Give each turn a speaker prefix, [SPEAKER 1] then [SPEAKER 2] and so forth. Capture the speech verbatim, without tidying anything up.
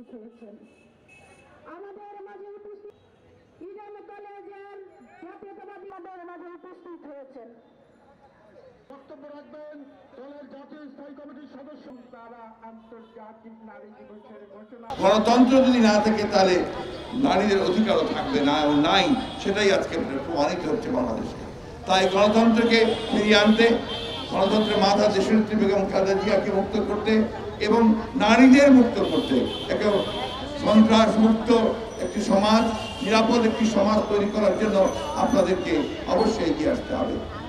[SPEAKER 1] উপস্থিত হয়েছেন। আমাদের মাঝে উপস্থিত ইডেন কলেজের জাতীয়তাবাদী আমাদের মাঝে উপস্থিত হয়েছেন।
[SPEAKER 2] বক্তব্য রাখবেন দলের জাতীয় স্থায়ী কমিটির সদস্য। তারা আন্তর্জাতিক নারী দিবসের ঘোষণা।
[SPEAKER 3] গণতন্ত্র যদি না থাকে তাহলে নারীদের অধিকারও থাকবে না এবং নাই, সেটাই আজকে প্রমাণিত হচ্ছে বাংলাদেশে। তাই গণতন্ত্রকে ফিরিয়ে আনতে, গণতন্ত্রের মাথা দেশনেত্রী বেগম খালেদা জিয়াকে মুক্ত করতে এবং নারীদের মুক্ত করতে, একটা সন্ত্রাস মুক্ত একটি সমাজ, নিরাপদ একটি সমাজ তৈরি করার জন্য আপনাদেরকে অবশ্যই এগিয়ে আসতে হবে।